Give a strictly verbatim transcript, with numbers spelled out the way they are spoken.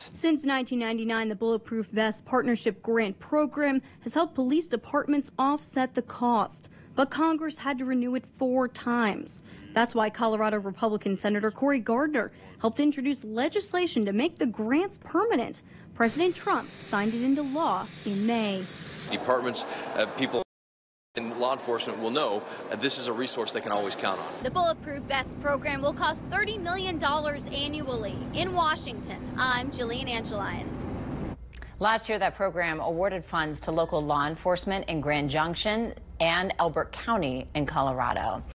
Since nineteen ninety-nine, the Bulletproof Vest Partnership Grant Program has helped police departments offset the cost, but Congress had to renew it four times. That's why Colorado Republican Senator Cory Gardner helped introduce legislation to make the grants permanent. President Trump signed it into law in May. Departments, uh, people in law enforcement will know uh, this is a resource they can always count on. The Bulletproof Vest program will cost thirty million dollars annually. In Washington, I'm Jillian Angeline. Last year, that program awarded funds to local law enforcement in Grand Junction and Elbert County in Colorado.